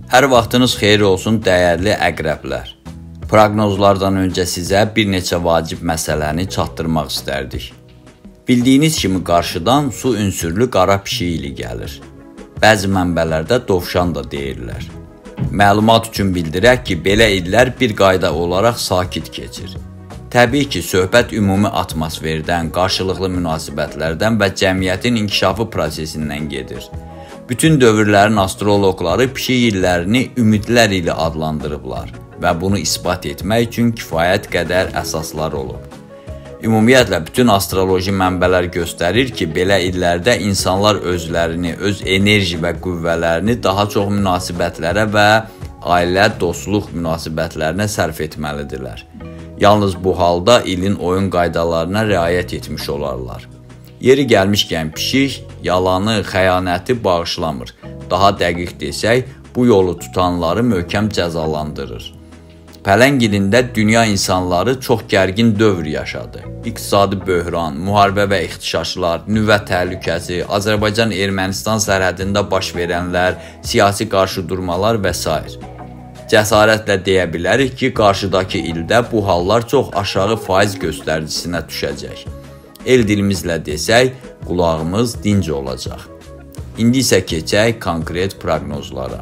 Hər vaxtınız xeyir olsun, dəyərli əqrəblər. Proqnozlardan öncə sizə bir neçə vacib məsələni çatdırmaq istərdik. Bildiyiniz kimi qarşıdan su ünsürlü qara pişik ili gəlir. Bəzi mənbələrdə dovşan da deyirlər. Məlumat üçün bildirək ki, belə illər bir qayda olaraq sakit keçir. Təbii ki, söhbət ümumi atmosferdən, qarşılıqlı münasibətlərdən və cəmiyyətin inkişafı prosesindən gedir. Bütün dövrlərin astroloqları pişik illərini ümidlər ilə adlandırıblar və bunu isbat etmək üçün kifayət qədər əsaslar olub. Ümumiyyətlə, bütün astroloji mənbələr göstərir ki, belə illərdə insanlar özlərini, öz enerji və qüvvələrini daha çox münasibətlərə və ailə, dostluq münasibətlərinə sərf etməlidirlər. Yalnız bu halda ilin oyun qaydalarına riayət etmiş olarlar. Yeri gəlmişkən pişik yalanı, xəyanəti bağışlamır. Daha dəqiq desək, bu yolu tutanları möhkəm cəzalandırır. Pələng ilində dünya insanları çox gərgin dövr yaşadı. İqtisadi böhran, müharibə və ixtişaşlar, nüvə təhlükəsi, Azərbaycan-Ermənistan sərhədində baş verənlər, siyasi qarşıdurmalar və s. Cəsarətlə deyə bilərik ki, qarşıdakı ildə bu hallar çox aşağı faiz göstəricinə düşəcək. El dilimizlə desək, qulağımız dinc olacaq. İndi isə keçək konkret proqnozlara.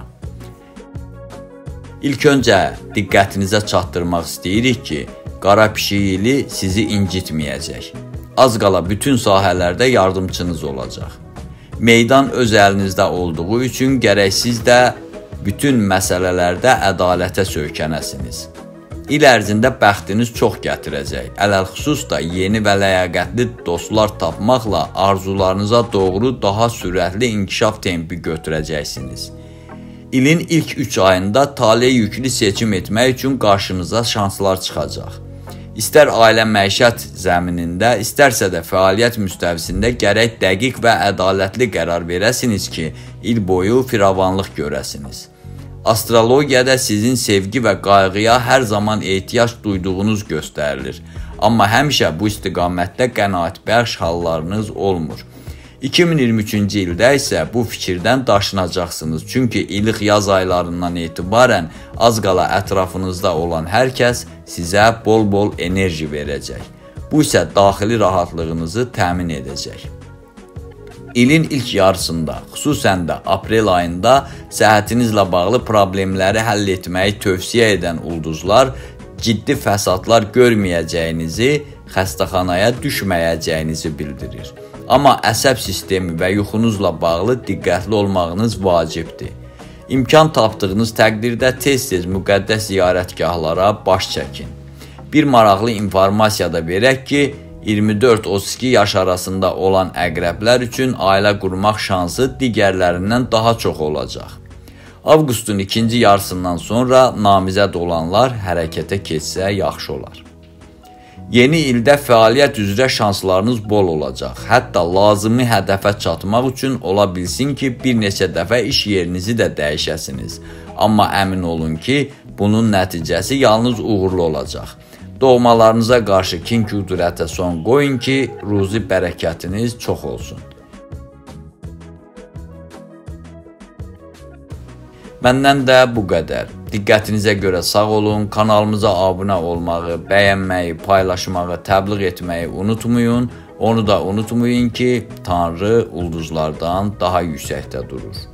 İlk öncə diqqətinizə çatdırmaq istəyirik ki, qara pişik ili sizi incitməyəcək. Az qala bütün sahələrdə yardımçınız olacaq. Meydan öz əlinizdə olduğu üçün gərək siz də bütün məsələlərdə ədalətə söykənəsiniz. İl ərzində bəxtiniz çox gətirəcək. Ələlxüsus da yeni və ləyaqətli dostlar tapmaqla arzularınıza doğru daha sürətli inkişaf tempi götürəcəksiniz. İlin ilk 3 ayında tale yüklü seçim etmək üçün qarşınıza şanslar çıxacaq. İstər ailə məişət zəminində, istərsə də fəaliyyət müstəvisində gərək dəqiq və ədalətli qərar verəsiniz ki, il boyu firavanlıq görəsiniz. Astrologiyada sizin sevgi və qayğıya hər zaman ehtiyac duyduğunuz göstərilir. Amma həmişə bu istiqamətdə qənaətbəxş hallarınız olmur. 2023-cü ildə isə bu fikirdən daşınacaqsınız. Çünki ilıq yaz aylarından etibarən az qala ətrafınızda olan hər kəs sizə bol-bol enerji verəcək. Bu isə daxili rahatlığınızı təmin edəcək. İlin ilk yarısında, xüsusən də aprel ayında səhhətinizlə bağlı problemləri həll etməyi tövsiyə edən ulduzlar ciddi fəsadlar görməyəcəyinizi, xəstəxanaya düşməyəcəyinizi bildirir. Amma əsəb sistemi və yuxunuzla bağlı diqqətli olmağınız vacibdir. İmkan tapdığınız təqdirdə tez-tez müqəddəs ziyarətgahlara baş çəkin. Bir maraqlı informasiya da verək ki, 24-32 yaş arasında olan əqrəblər üçün ailə qurmaq şansı digərlərindən daha çox olacaq. Avqustun ikinci yarısından sonra namizəd olanlar hərəkətə keçsə yaxşı olar. Yeni ildə fəaliyyət üzrə şanslarınız bol olacaq. Hətta lazımi hədəfə çatmaq üçün ola bilsin ki, bir neçə dəfə iş yerinizi də dəyişəsiniz. Amma əmin olun ki, bunun nəticəsi yalnız uğurlu olacaq. Doğmalarınıza qarşı kin-küdurətə son qoyun ki, ruzi bərəkətiniz çox olsun. Məndən də bu qədər. Diqqətinizə görə sağ olun, kanalımıza abunə olmağı, bəyənməyi, paylaşmağı, təbliğ etməyi unutmayın. Onu da unutmayın ki, Tanrı ulduzlardan daha yüksəkdə durur.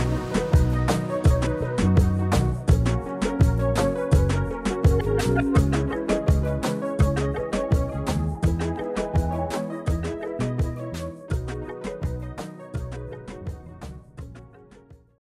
Thank you.